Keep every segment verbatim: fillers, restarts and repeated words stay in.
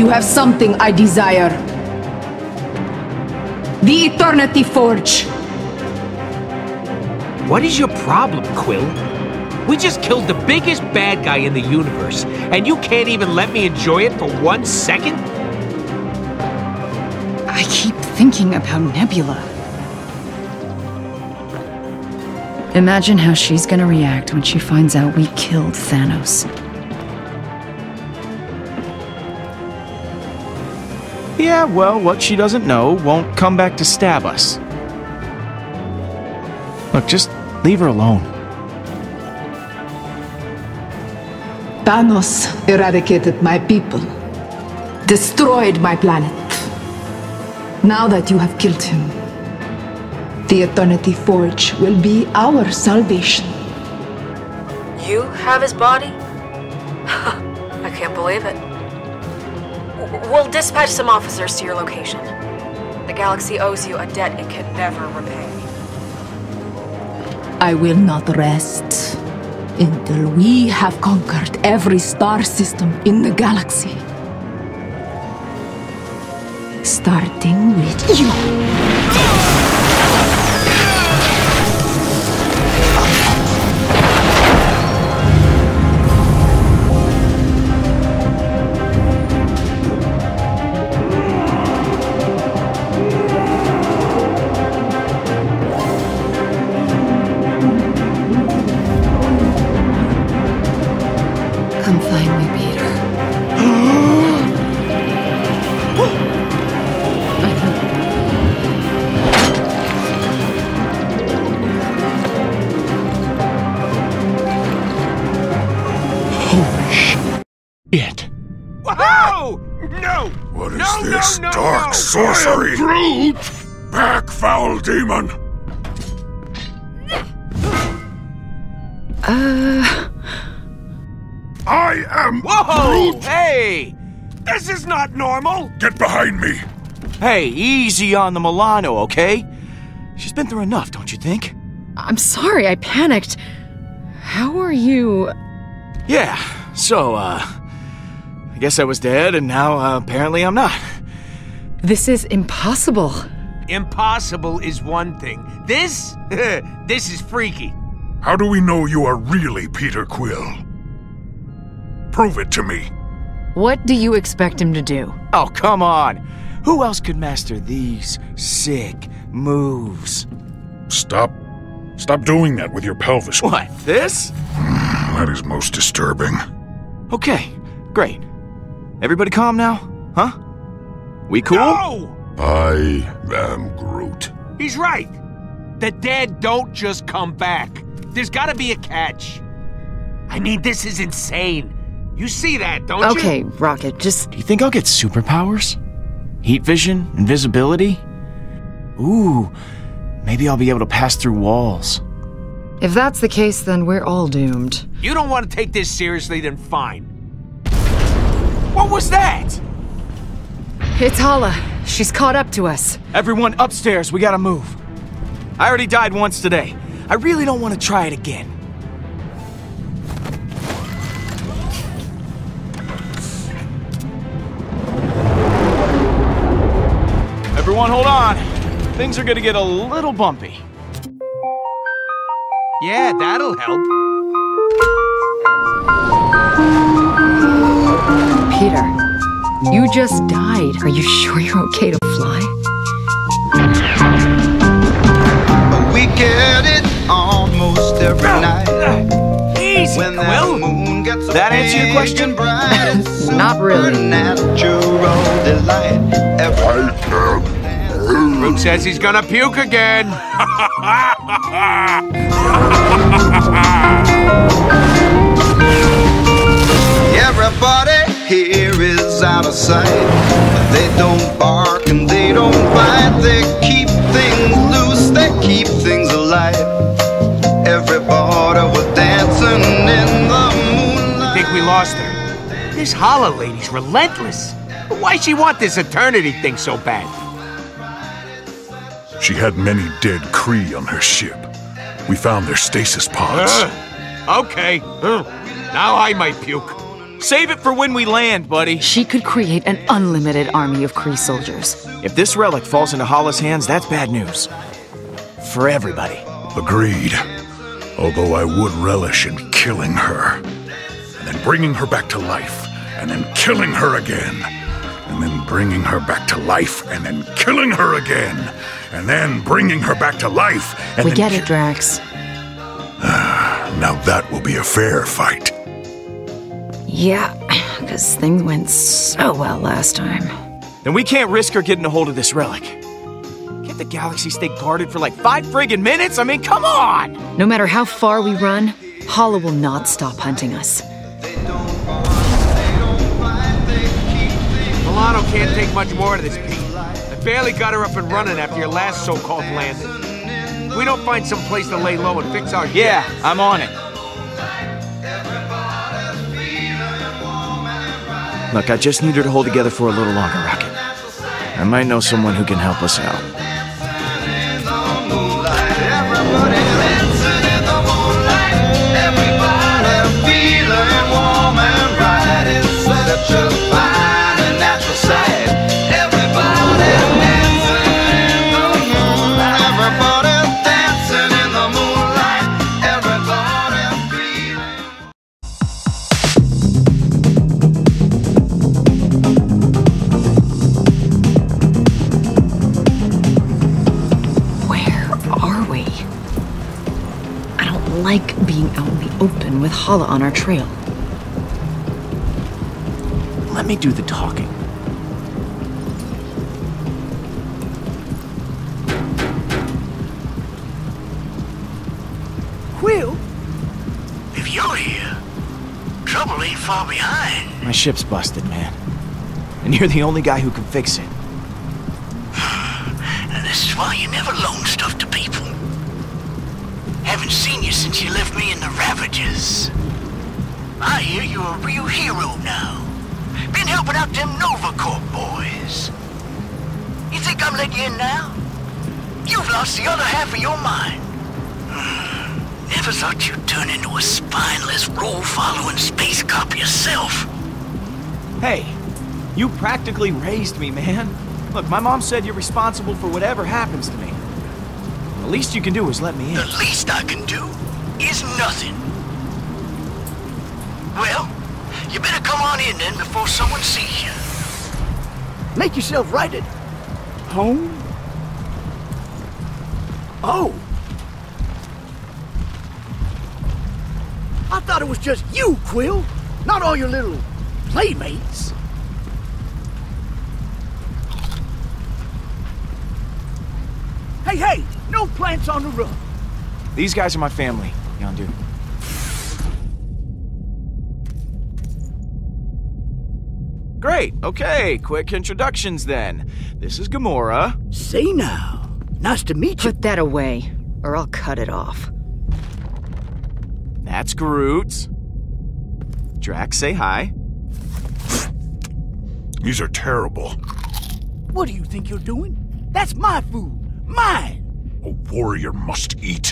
you have something I desire. The Eternity Forge. What is your problem, Quill? We just killed the biggest bad guy in the universe, and you can't even let me enjoy it for one second? I keep thinking about Nebula. Imagine how she's gonna react when she finds out we killed Thanos. Yeah, well, what she doesn't know won't come back to stab us. Look, just leave her alone. Thanos eradicated my people, destroyed my planet. Now that you have killed him, the Eternity Forge will be our salvation. You have his body? I can't believe it. We'll dispatch some officers to your location. The galaxy owes you a debt it can never repay. I will not rest until we have conquered every star system in the galaxy. Starting with you. Come find me, Peter. Holy shit. Whoa! No! What is no, this no, no, dark no. sorcery? Brute! Back, foul demon! Uh... I am Whoa! Groot! Hey! This is not normal! Get behind me! Hey, easy on the Milano, okay? She's been through enough, don't you think? I'm sorry, I panicked. How are you? Yeah, so, uh... I guess I was dead, and now, uh, apparently I'm not. This is impossible. Impossible is one thing. This? This is freaky. How do we know you are really Peter Quill? Prove it to me. What do you expect him to do? Oh, come on! Who else could master these sick moves? Stop. Stop doing that with your pelvis. What, this? That is most disturbing. Okay, great. Everybody calm now? Huh? We cool? No! I am Groot. He's right. The dead don't just come back. There's gotta be a catch. I mean, this is insane. You see that, don't you? Okay, Rocket, just... Do you think I'll get superpowers? Heat vision? Invisibility? Ooh, maybe I'll be able to pass through walls. If that's the case, then we're all doomed. You don't want to take this seriously, then fine. What was that? It's Hala. She's caught up to us. Everyone upstairs, we gotta move. I already died once today. I really don't want to try it again. Everyone hold on. Things are gonna get a little bumpy. Yeah, that'll help. Peter, you just died. Are you sure you're okay to fly? We get it almost every night. Easy, When that Quill. moon gets so That answer your big question? and bright, it's Not really. supernatural delight. Every Groot says he's gonna puke again. Everybody here is out of sight. They don't bark and they don't bite. They keep things loose, they keep things alive. Everybody was dancing in the moonlight. Think we lost her? This Hala lady's relentless. Why she want this eternity thing so bad? She had many dead Kree on her ship. We found their stasis pods. Uh, okay. Uh, now I might puke. Save it for when we land, buddy. She could create an unlimited army of Kree soldiers. If this relic falls into Hala's hands, that's bad news. For everybody. Agreed. Although I would relish in killing her. And then bringing her back to life. And then killing her again. And then bringing her back to life. And then killing her again. And then bringing her back to life. And we then get it, Drax. Now that will be a fair fight. Yeah, because things went so well last time. Then we can't risk her getting a hold of this relic. Can't the galaxy stay guarded for like five friggin' minutes? I mean, come on! No matter how far we run, Hala will not stop hunting us. Milano can't take much more of this, Pete. I barely got her up and running after your last so-called landing. We don't find some place to lay low and fix our shit. Yeah, I'm on it. Look, I just need her to hold together for a little longer, Rocket. I might know someone who can help us out. Like being out in the open with Hala on our trail. Let me do the talking. Quill? If you're here, trouble ain't far behind. My ship's busted, man. And you're the only guy who can fix it. And this is why you never loan stuff to people. Haven't seen you since you left me in the Ravages. I hear you're a real hero now. Been helping out them Nova Corps boys. You think I'm letting you in now? You've lost the other half of your mind. Never thought you'd turn into a spineless, role-following space cop yourself. Hey, you practically raised me, man. Look, my mom said you're responsible for whatever happens to me. The least you can do is let me in. The least I can do is nothing. Well, you better come on in then before someone sees you. Make yourself right at home? Oh. I thought it was just you, Quill. Not all your little playmates. Hey, hey! No plants on the roof! These guys are my family, Yondu. Great, okay, quick introductions then. This is Gamora. Say now. Nice to meet you. Put that away, or I'll cut it off. That's Groot. Drax, say hi. These are terrible. What do you think you're doing? That's my food. Mine! A warrior must eat.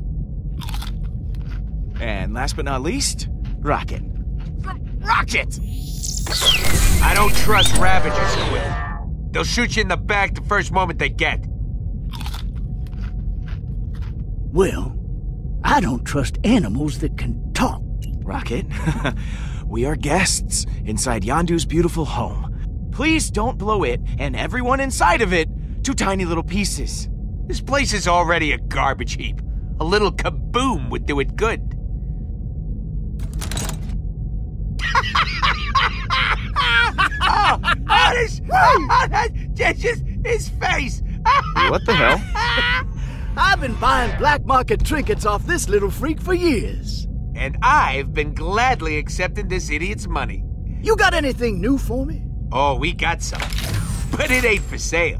And last but not least, Rocket. R- Rocket! I don't trust Ravagers, Quill. They'll shoot you in the back the first moment they get. Well, I don't trust animals that can talk. Rocket, we are guests inside Yondu's beautiful home. Please don't blow it and everyone inside of it to tiny little pieces. This place is already a garbage heap. A little kaboom would do it good. oh, oh, this, oh, that's just his face. What the hell? I've been buying black market trinkets off this little freak for years. And I've been gladly accepting this idiot's money. You got anything new for me? Oh, we got some. But it ain't for sale.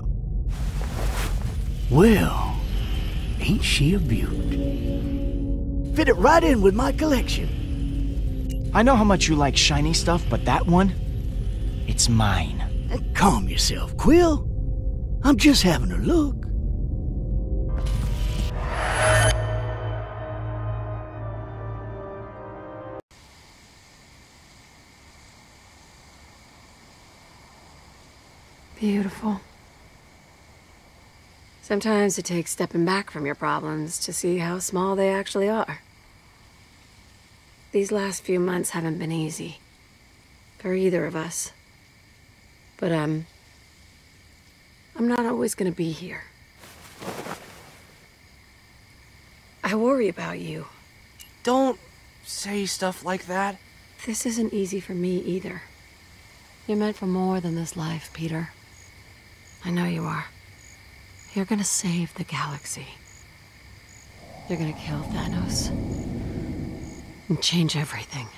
Well, ain't she a beaut? Fit it right in with my collection. I know how much you like shiny stuff, but that one, it's mine. And calm yourself, Quill. I'm just having a look. Beautiful. Sometimes it takes stepping back from your problems to see how small they actually are. These last few months haven't been easy. For either of us. But, um... I'm not always gonna be here. I worry about you. Don't say stuff like that. This isn't easy for me either. You're meant for more than this life, Peter. I know you are. You're gonna save the galaxy. You're gonna kill Thanos. And change everything.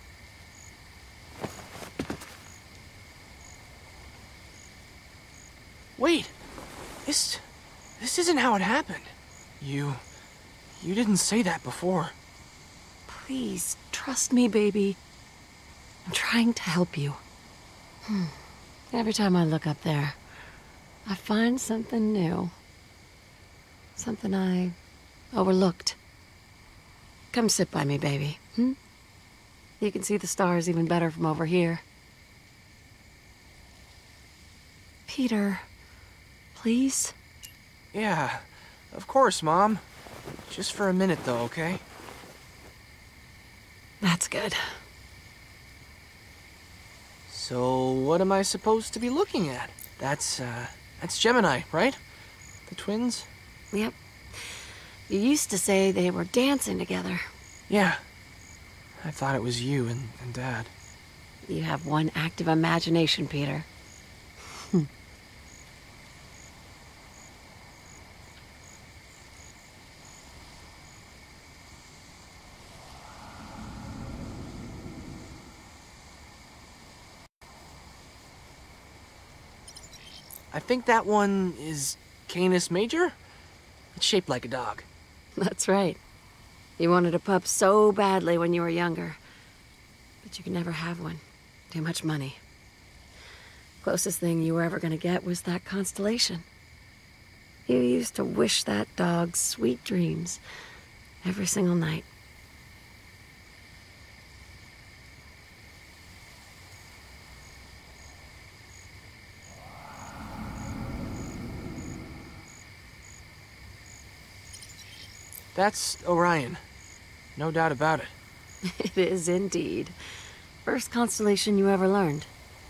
Wait. This... This isn't how it happened. You... You didn't say that before. Please, trust me, baby. I'm trying to help you. Hmm. Every time I look up there, I find something new. Something I overlooked. Come sit by me, baby. Hmm? You can see the stars even better from over here. Peter, please? Yeah, of course, Mom. Just for a minute, though, okay? That's good. So, what am I supposed to be looking at? That's, uh, that's Gemini, right? The twins? Yep. You used to say they were dancing together. Yeah. I thought it was you and, and Dad. You have one active imagination, Peter. I think that one is Canis Major? It's shaped like a dog. That's right. You wanted a pup so badly when you were younger. But you could never have one. Too much money. Closest thing you were ever gonna get was that constellation. You used to wish that dog sweet dreams every single night. That's Orion. No doubt about it. It is indeed. First constellation you ever learned.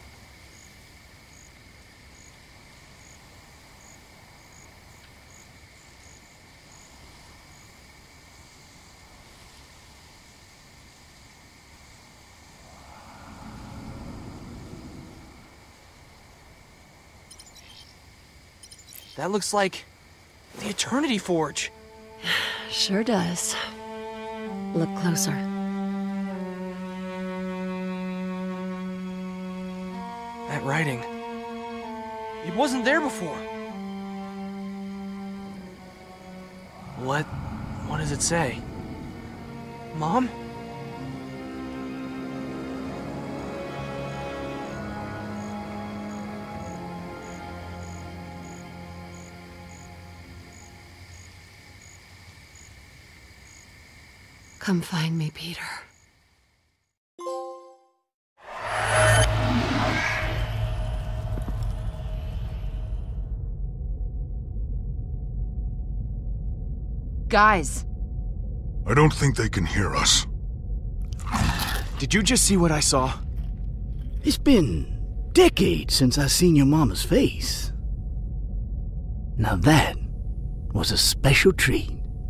That looks like the Eternity Forge. Sure does. Look closer. That writing. It wasn't there before. What... what does it say? Mom? Come find me, Peter. Guys. I don't think they can hear us. Did you just see what I saw? It's been decades since I seen your mama's face. Now that was a special treat.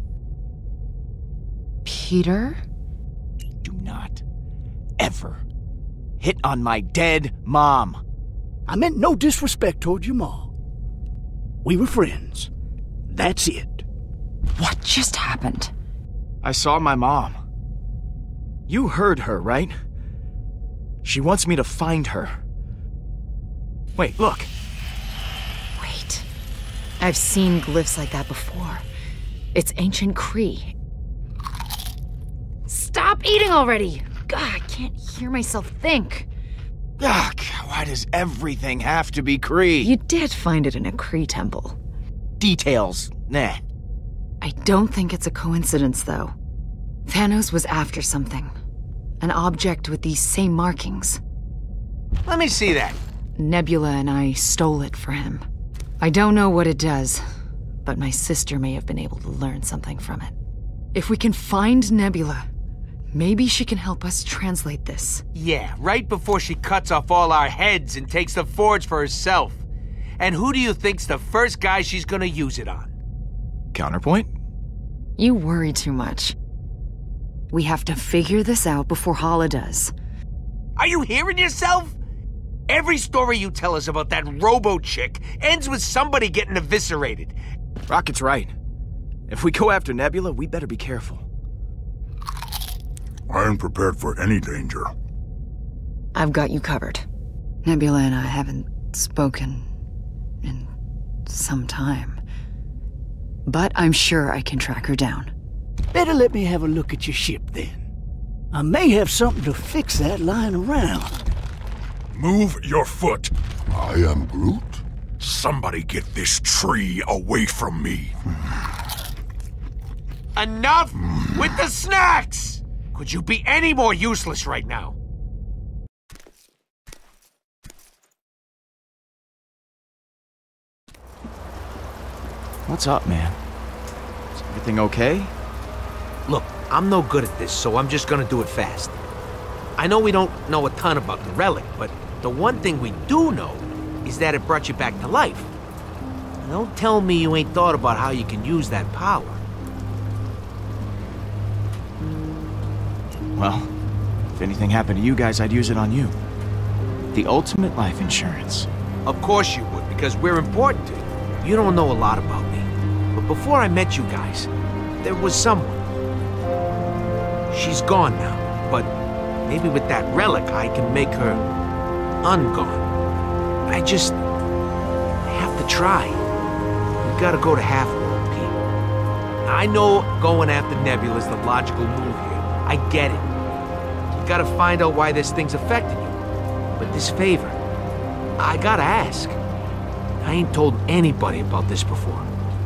Peter? Do not ever hit on my dead mom. I meant no disrespect toward your ma. We were friends. That's it. What just happened? I saw my mom. You heard her, right? She wants me to find her. Wait, look. Wait. I've seen glyphs like that before. It's ancient Kree. Stop eating already! God, I can't hear myself think. Ugh, why does everything have to be Kree? You did find it in a Kree temple. Details, nah. I don't think it's a coincidence, though. Thanos was after something. An object with these same markings. Let me see that. Nebula and I stole it for him. I don't know what it does, but my sister may have been able to learn something from it. If we can find Nebula, maybe she can help us translate this. Yeah, right before she cuts off all our heads and takes the forge for herself. And who do you think's the first guy she's gonna use it on? Counterpoint? You worry too much. We have to figure this out before Hala does. Are you hearing yourself? Every story you tell us about that robo-chick ends with somebody getting eviscerated. Rocket's right. If we go after Nebula, we better be careful. I am prepared for any danger. I've got you covered. Nebula and I haven't spoken in some time. But I'm sure I can track her down. Better let me have a look at your ship, then. I may have something to fix that lying around. Move your foot. I am Groot. Somebody get this tree away from me. Enough with the snacks! Could you be any more useless right now? What's up, man? Is everything okay? Look, I'm no good at this, so I'm just gonna do it fast. I know we don't know a ton about the relic, but the one thing we do know is that it brought you back to life. Don't tell me you ain't thought about how you can use that power. Well, if anything happened to you guys, I'd use it on you. The ultimate life insurance. Of course you would, because we're important to you. You don't know a lot about me. But before I met you guys, there was someone. She's gone now, but maybe with that relic I can make her ungone. I just have to try. We gotta go to Half-World, Pete. I know going after Nebula is the logical move here. I get it. You gotta find out why this thing's affecting you. But this favor, I gotta ask. I ain't told anybody about this before.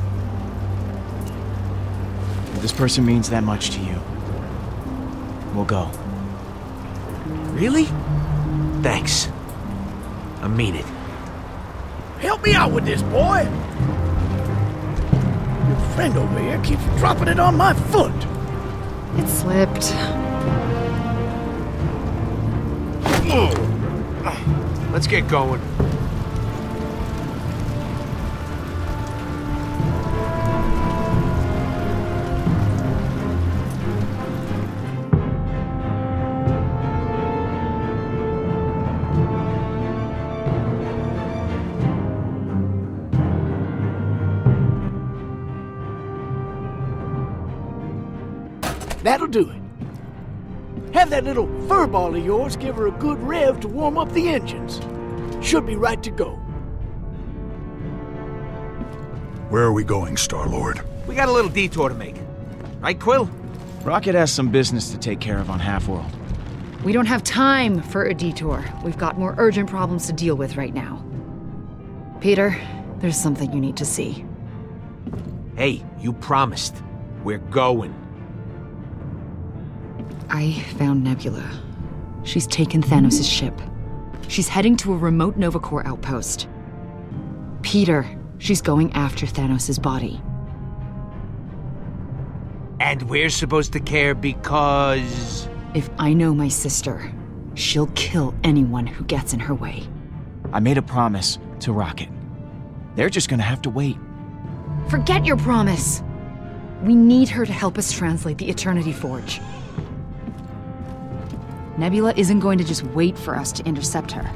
If this person means that much to you, we'll go. Really? Thanks. I mean it. Help me out with this, boy! Your friend over here keeps dropping it on my foot. It slipped. Let's get going. That'll do it. Have that little furball of yours give her a good rev to warm up the engines. Should be right to go. Where are we going, Star-Lord? We got a little detour to make. Right, Quill? Rocket has some business to take care of on Half-World. We don't have time for a detour. We've got more urgent problems to deal with right now. Peter, there's something you need to see. Hey, you promised. We're going. I found Nebula. She's taken Thanos' ship. She's heading to a remote Nova Corps outpost. Peter, she's going after Thanos' body. And we're supposed to care because... If I know my sister, she'll kill anyone who gets in her way. I made a promise to Rocket. They're just gonna have to wait. Forget your promise! We need her to help us translate the Eternity Forge. Nebula isn't going to just wait for us to intercept her.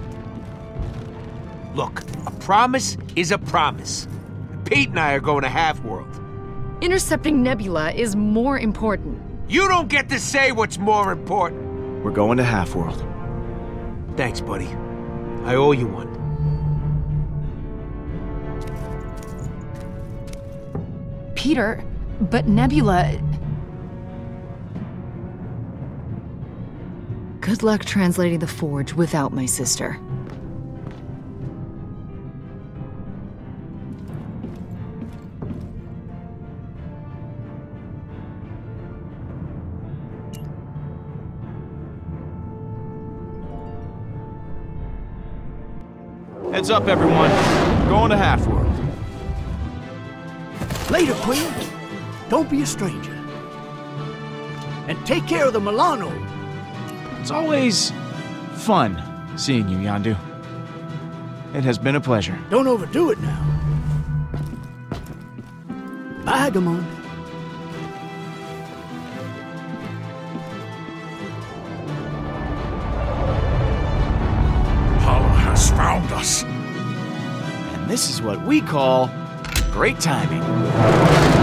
Look, a promise is a promise. Pete and I are going to Half-World. Intercepting Nebula is more important. You don't get to say what's more important. We're going to Half-World. Thanks, buddy. I owe you one. Peter, but Nebula... Good luck translating the Forge without my sister. Heads up, everyone. Going to Half-World. Later, Queen. Don't be a stranger. And take care of the Milano. It's always fun seeing you, Yondu. It has been a pleasure. Don't overdo it now. Bye, Gamon. Hala has found us. And this is what we call great timing.